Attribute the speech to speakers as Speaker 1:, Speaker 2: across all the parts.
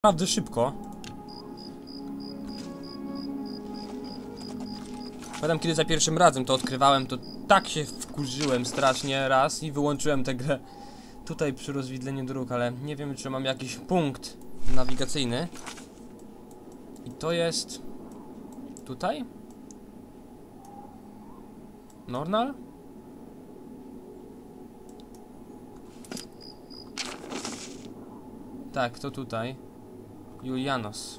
Speaker 1: Naprawdę szybko. Pamiętam, kiedy za pierwszym razem to odkrywałem, to tak się wkurzyłem strasznie raz i wyłączyłem tę grę tutaj przy rozwidleniu dróg, ale nie wiem, czy mam jakiś punkt nawigacyjny. I to jest... tutaj? Nornal? Tak, to tutaj. Julianos.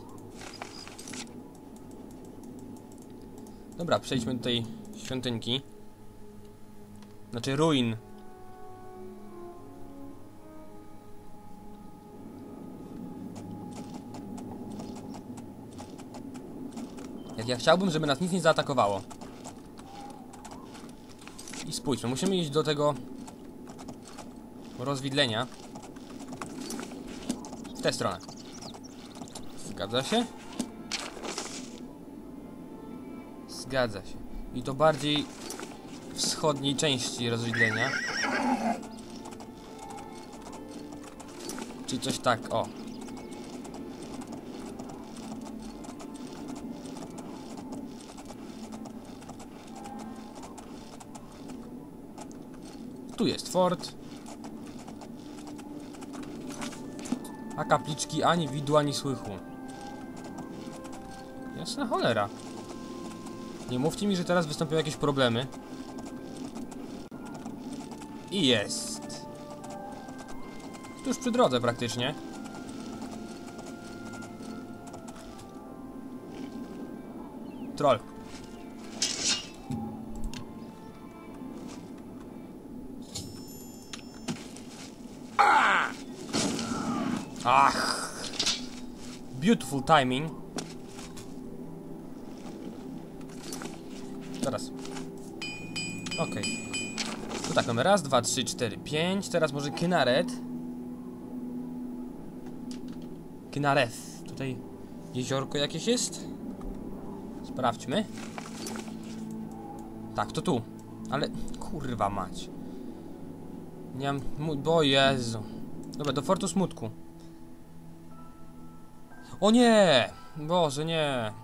Speaker 1: Dobra, przejdźmy do tej świątynki. Znaczy ruin. Ja chciałbym, żeby nas nic nie zaatakowało. I spójrzmy, musimy iść do tego rozwidlenia. W tę stronę. Zgadza się? Zgadza się. I to bardziej wschodniej części rozwidlenia. Czyli coś tak, o. Tu jest fort. A kapliczki ani widu, ani słychu. Jasna cholera. Nie mówcie mi, że teraz wystąpią jakieś problemy. I jest. Tuż przy drodze praktycznie. Troll. Ach. Beautiful timing. Teraz. Okej. To tak, mamy raz, dwa, trzy, cztery, pięć. Teraz może Kynaret. Kynareth. Tutaj jeziorko jakieś jest? Sprawdźmy. Tak, to tu. Ale kurwa mać. Nie mam... O Jezu. Dobra, do Fortu Smutku. O nie! Boże, nie.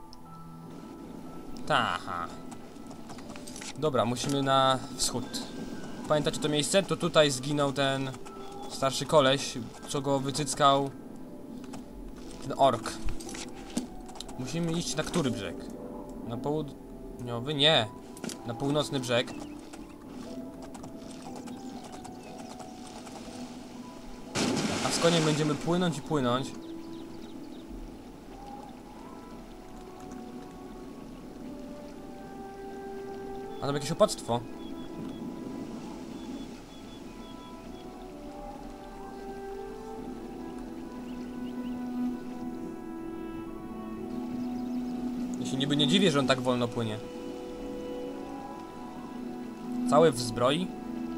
Speaker 1: Taha. Dobra, musimy na wschód. Pamiętacie to miejsce? To tutaj zginął ten starszy koleś, co go wycyckał ten ork. Musimy iść na który brzeg? Na południowy? Nie. Na północny brzeg. A z koniem będziemy płynąć i płynąć. A tam jakieś opactwo. Ja się niby nie dziwię, że on tak wolno płynie. Cały w zbroi.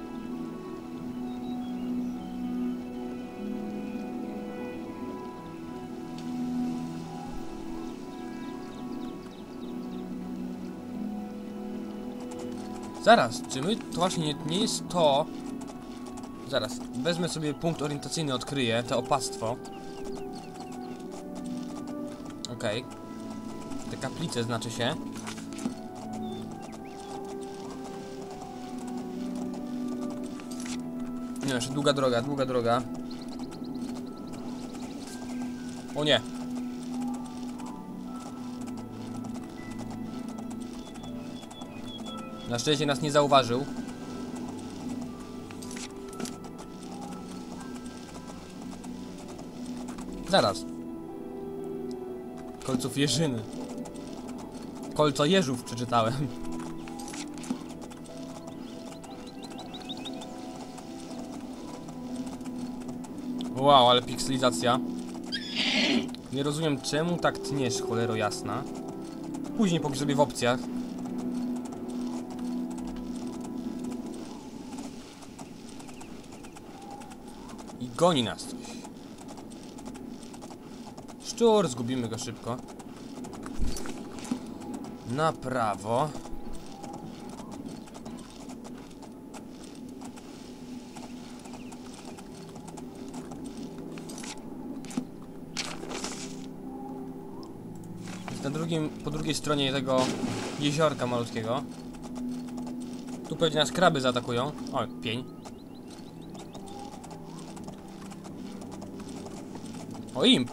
Speaker 1: Zaraz, czy my to właśnie nie jest to... Zaraz, wezmę sobie punkt orientacyjny, odkryję to opactwo. Okej. Te kaplice znaczy się. Nie, jeszcze długa droga, długa droga. O nie! Na szczęście nas nie zauważył. Zaraz. Kolców jeżyny. Kolco jeżów przeczytałem. Wow, ale pikselizacja. Nie rozumiem, czemu tak tniesz, cholero jasna. Później popisz sobie w opcjach. I goni nas coś. Szczur, zgubimy go szybko. Na prawo. po drugiej stronie tego jeziorka malutkiego. Tu pewnie nas kraby zaatakują. O, pień. O, imp.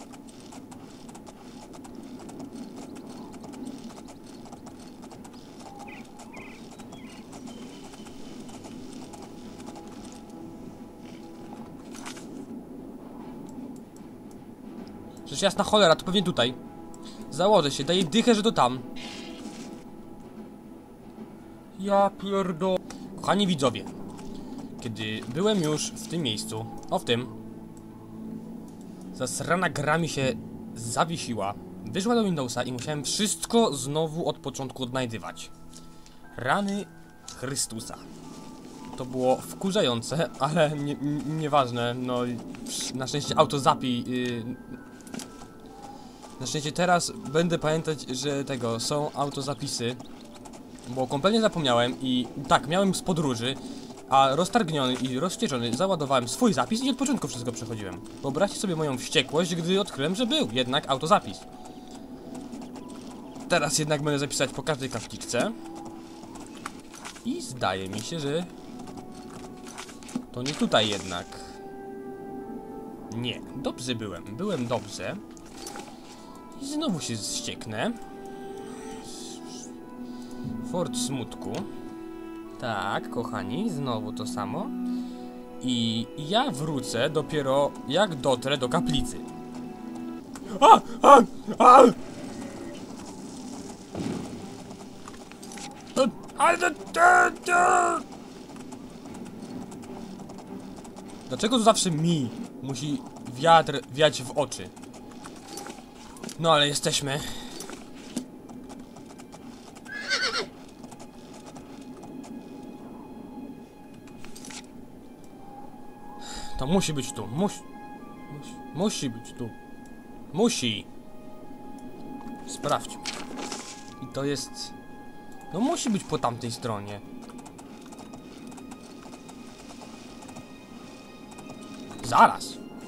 Speaker 1: Przecież jasna cholera, to pewnie tutaj. Założę się, daję dychę, że to tam. Ja pierdolę. Kochani widzowie, kiedy byłem już w tym miejscu, w tym, zasrana gra mi się zawiesiła, wyszła do Windowsa i musiałem wszystko znowu od początku odnajdywać. Rany Chrystusa. To było wkurzające, ale nieważne, no na szczęście autozapi. Na szczęście teraz będę pamiętać, że są autozapisy, bo kompletnie zapomniałem i tak, miałem z podróży, a roztargniony i rozwścieczony załadowałem swój zapis i od początku wszystko przechodziłem. Wyobraźcie sobie moją wściekłość, gdy odkryłem, że był jednak autozapis. Teraz jednak będę zapisać po każdej kapliczce. I zdaje mi się, że to nie tutaj jednak. Nie, dobrze byłem dobrze. I znowu się zścieknę. Fort smutku. Tak, kochani, znowu to samo. I ja wrócę dopiero jak dotrę do kaplicy. Dlaczego to zawsze mi musi wiatr wiać w oczy? No ale jesteśmy. To musi być tu. Musi być tu. Musi. Sprawdź. I to jest... No musi być po tamtej stronie. Zaraz.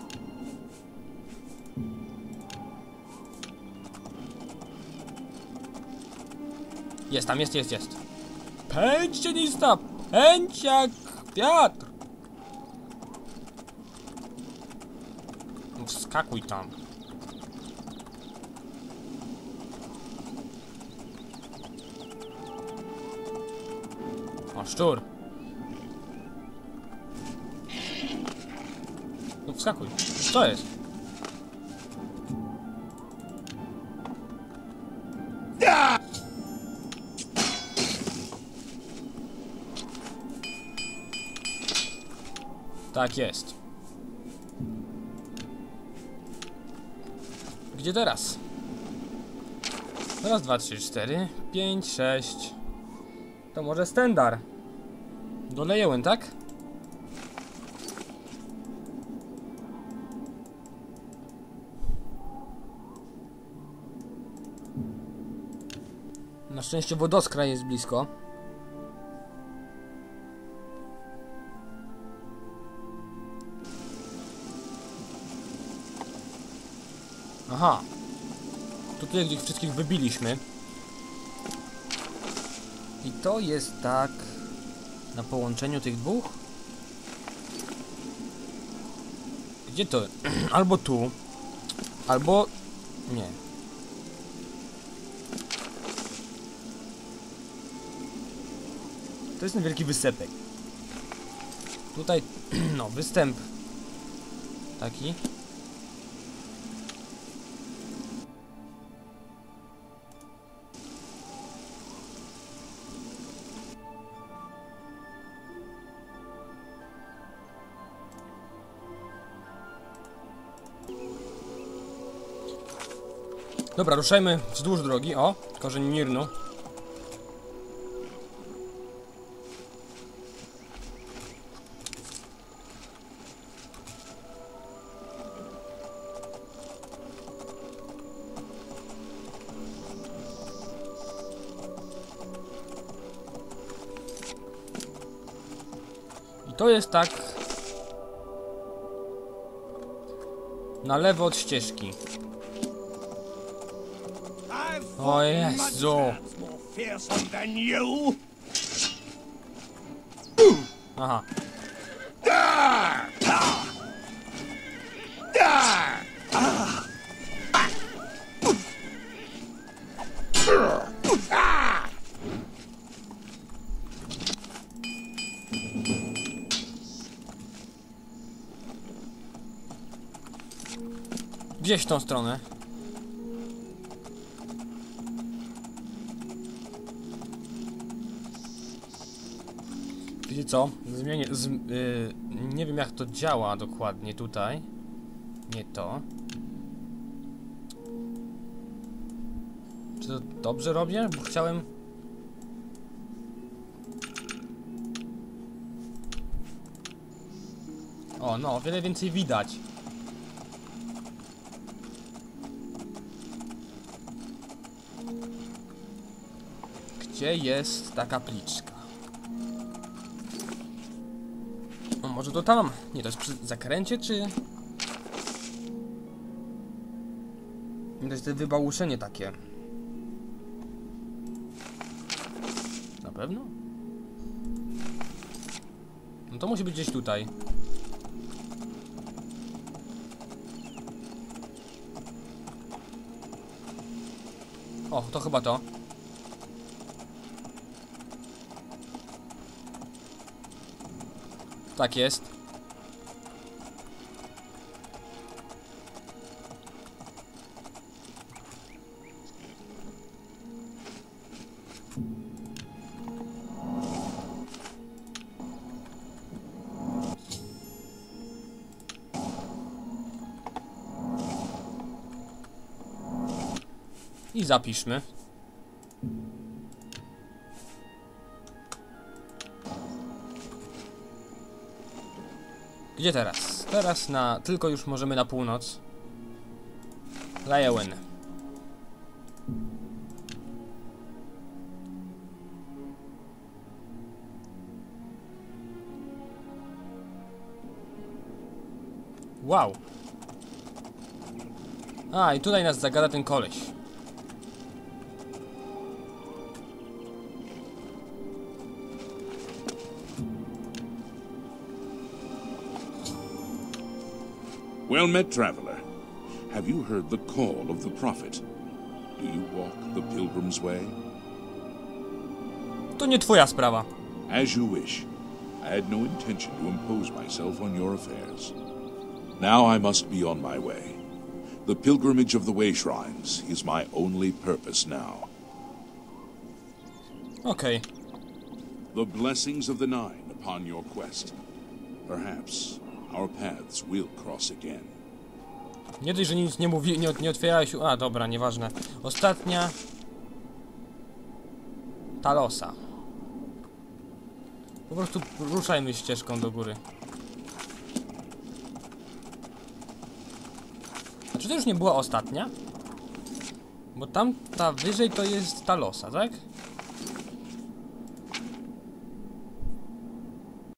Speaker 1: Jest tam, jest. Pędź cienista! Pędź jak wiatr! No wskakuj tam. O, szczur. No wskakuj. Co jest? Tak jest. Gdzie teraz? Raz, 2, 3, 4, 5, 6. To może Stendar. Dolejemy, tak? Na szczęście wodoskra jest blisko. Aha. Tutaj gdzieś wszystkich wybiliśmy. I to jest tak na połączeniu tych dwóch. Gdzie to? Albo tu. Albo... nie. To jest ten wielki wysepek. Tutaj, no, występ taki. Dobra, ruszajmy wzdłuż drogi. O, korzeń Mirnu. I to jest tak na lewo od ścieżki. O Jezu!
Speaker 2: More fearsome than you.
Speaker 1: Aha. Gdzieś w tą stronę. Wiecie co? Zmienię. Nie wiem jak to działa dokładnie tutaj. Nie to. Czy to dobrze robię? Bo chciałem. O, no, o wiele więcej widać. Gdzie jest ta kapliczka? No, może to tam? Nie, to jest przy zakręcie, czy... To jest to wybałuszenie takie. Na pewno? No to musi być gdzieś tutaj. O, to chyba to. Tak jest. I zapiszmy. Gdzie teraz? Teraz na... tylko już możemy na północ. Leyewen. Wow. A, i tutaj nas zagada ten koleś.
Speaker 3: Well met, traveler. Have you heard the call of the prophet? Do you walk the pilgrim's way?
Speaker 1: To nie twoja sprawa.
Speaker 3: As you wish. I had no intention to impose myself on your affairs. Now I must be on my way. The pilgrimage of the Way Shrines is my only purpose now.
Speaker 1: Okej.
Speaker 3: The blessings of the Nine upon your quest. Perhaps our paths will cross again.
Speaker 1: Nie dość, że nic nie mówi, nie otwierałeś... A, dobra, nieważne. Ostatnia... Talosa. Po prostu ruszajmy ścieżką do góry. A czy to już nie była ostatnia? Bo tam, ta wyżej to jest Talosa, tak?